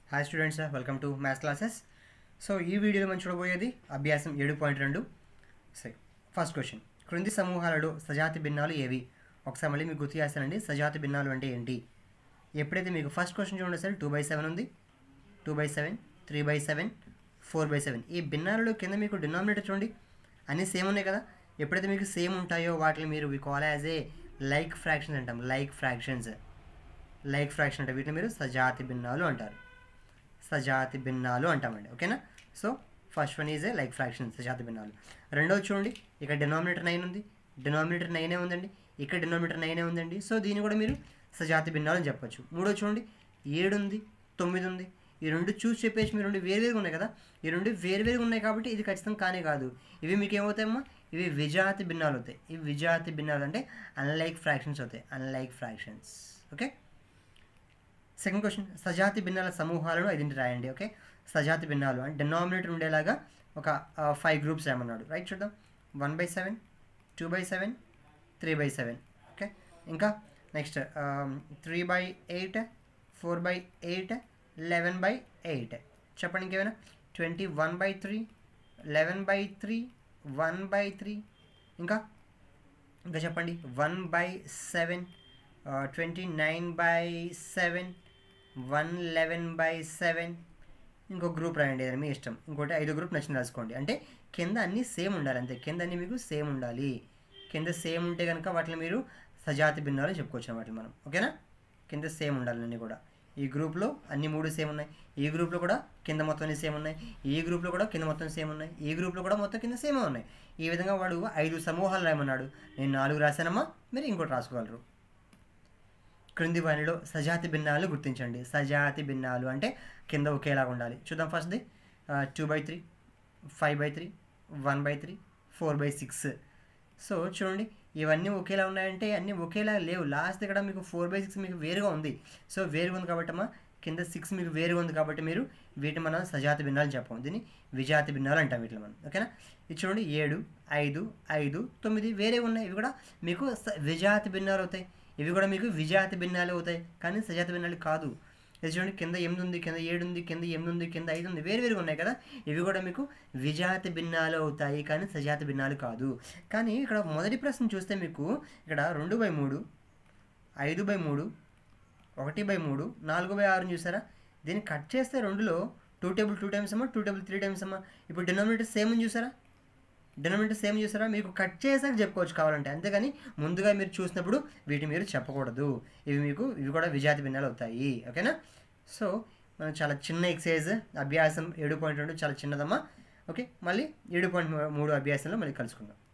Hi students, welcome to maths classes. So ఈ వీడియోలో మనం చూడబోయేది అభ్యాసం 7.2. సరే, ఫస్ట్ క్వశ్చన్. క్రింది సమూహాలలో సజాతి భిన్నాలు ఏవి? ఒకసారి మళ్ళీ మీకు గుర్తు చేస్తానండి, సజాతి భిన్నాలు అంటే ఏంటి. ఎప్పుడైతే మీకు ఫస్ట్ క్వశ్చన్ చూడండి సార్, 2/7 ఉంది, 2/7, 3/7, 4/7. ఈ భిన్నాలలో కింద మీకు డినామినేటర్ చూడండి, అన్నీ సేమ్ ఉన్నాయి కదా. ఎప్పుడైతే మీకు సేమ్ ఉంటాయో వాటిని మీరు we call as a like fractions అంటాం. లైక్ ఫ్రాక్షన్ అంటే వీటిని మీరు సజాతి భిన్నాలు అంటారు. సజాతి భిన్నాలు అంటామండి, ఓకేనా. So first one is a like fraction, సజాతి భిన్నాలు. రెండోది చూడండి, ఇక్కడ డినామినేటర్ 9 ఉంది, డినామినేటర్ 9 ఉందండి, ఇక్కడ డినామినేటర్ 9 ఉందండి. సో దీన్ని కూడా మీరు సజాతి భిన్నాలు అని చెప్పొచ్చు. మూడోది చూడండి, 7 ఉంది, 9 ఉంది. ఈ రెండు చూసి చెప్పేసి మీరు రెండు వేరువేరుగా ఉన్నాయి కదా. ఈ రెండు వేరువేరుగా ఉన్నాయి కాబట్టి ఇది ఖచ్చితంగా కానే కాదు. ఇవి మీకు ఏమవుతాయమ్మా, ఇవి విజాతి భిన్నాలు అవుతాయి. ఇవి విజాతి భిన్నాలు అంటే అన్లైక్ ఫ్రాక్షన్స్ అవుతాయి, unlike fractions. Okay, second question. సజాతి భిన్నాల సమూహాలను ఐదింటి రాయండి. ఓకే, సజాతి భిన్నాలు అంటే డినామినేటర్ ఉండేలాగా ఒక 5 గ్రూప్స్ ఏమన్నాడు, రైట్. చూద్దాం. 1/7, 2/7, 3/7. ఓకే, ఇంకా నెక్స్ట్ 3/8, 4/8, 11/8. చెప్పండి ఇంకేమైనా. 21/3, 11/3, 1/3. ఇంకా చెప్పండి. 1/7, 29/7, 111/7. ఇంకో గ్రూప్ రాయండి, ఏదైనా మీ ఇష్టం. ఇంకోటి 5 గ్రూప్ నచ్చిన రాసుకోండి. అంటే కింద అన్నీ సేమ్ ఉండాలి, అంతే. కింద అన్నీ మీకు సేమ్ ఉండాలి. కింద సేమ్ ఉంటే కనుక వాటిని మీరు సజాతి భిన్నాలు చెప్పుకోవచ్చు వాటిని మనం, ఓకేనా. కింద సేమ్ ఉండాలి అన్నీ కూడా. ఈ గ్రూప్లో అన్ని 3 సేమ్ ఉన్నాయి, ఈ గ్రూప్లో కూడా కింద మొత్తం అన్ని సేమ్ ఉన్నాయి, ఈ గ్రూప్లో కూడా కింద మొత్తం సేమ్ ఉన్నాయి, ఈ గ్రూప్లో కూడా మొత్తం కింద సేమే ఉన్నాయి. ఈ విధంగా వాడు 5 సమూహాలు రాయమన్నాడు. నేను 4 రాశానమ్మా, మీరు ఇంకోటి రాసుకోగలరు. క్రింది వానిలో సజాతి భిన్నాలు గుర్తించండి. సజాతి భిన్నాలు అంటే కింద ఒకేలాగా ఉండాలి. చూద్దాం. ఫస్ట్ది 2/3, 5/3, 1/3, 4/6. సో చూడండి, ఇవన్నీ ఒకేలా ఉన్నాయంటే అన్నీ ఒకేలా లేవు. లాస్ట్ ఇక్కడ మీకు 4/6 మీకు వేరుగా ఉంది. సో వేరుగా ఉంది కాబట్టి అమ్మా, కింద 6 మీకు వేరుగా ఉంది కాబట్టి మీరు వీటిని మనం సజాతి భిన్నాలు చెప్పాము. దీన్ని విజాతి భిన్నాలు అంటాం వీటిని మనం, ఓకేనా. ఇది చూడండి, 7, 5, 5, 9 వేరే ఉన్నాయి. ఇవి కూడా మీకు విజాతి భిన్నాలు అవుతాయి. ఇవి కూడా మీకు విజాతి భిన్నాలు అవుతాయి, కానీ సజాతి భిన్నాలు కాదు. ఇది చూడండి, కింద 8 ఉంది, కింద 7 ఉంది, కింద 8 ఉంది, కింద 5 ఉంది, వేరువేరుగా ఉన్నాయి కదా. ఇవి కూడా మీకు విజాతి భిన్నాలు అవుతాయి, కానీ సజాతి భిన్నాలు కాదు. కానీ ఇక్కడ మొదటి ప్రశ్న చూస్తే మీకు ఇక్కడ 2/3, 5/3, 1/3, 4/6 చూసారా. దీన్ని కట్ చేస్తే 2లో 2 టేబుల్ 2 టైమ్స్ అమ్మా, 2 టేబుల్ 3 టైమ్స్ అమ్మా. ఇప్పుడు డినామినేటర్ సేమ్ అని చూసారా, డినామినేటర్ సేమ్ చూసారా. మీకు కట్ చేసాక చెప్పుకోవచ్చు కావాలంటే, అంతేగాని ముందుగా మీరు చూసినప్పుడు వీటి మీరు చెప్పకూడదు. ఇవి కూడా విజాతి భిన్నాలు అవుతాయి, ఓకేనా. సో మనం చాలా చిన్న ఎక్సర్సైజ్, అభ్యాసం 7.2 చాలా చిన్నదమ్మా. ఓకే, మళ్ళీ 7.3 అభ్యాసంలో మళ్ళీ కలుసుకుందాం.